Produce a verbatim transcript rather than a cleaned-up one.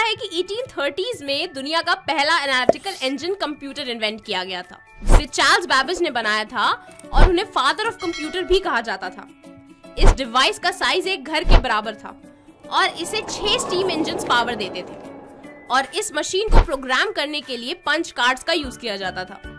है कि eighteen thirties में दुनिया का पहला एनालिटिकल इंजन कंप्यूटर इन्वेंट किया गया था, जिसे चार्ल्स बेबेज ने बनाया था और उन्हें फादर ऑफ कंप्यूटर भी कहा जाता था। इस डिवाइस का साइज एक घर के बराबर था और इसे छह स्टीम इंजन्स पावर देते थे और इस मशीन को प्रोग्राम करने के लिए पंच कार्ड्स का यूज किया जाता था।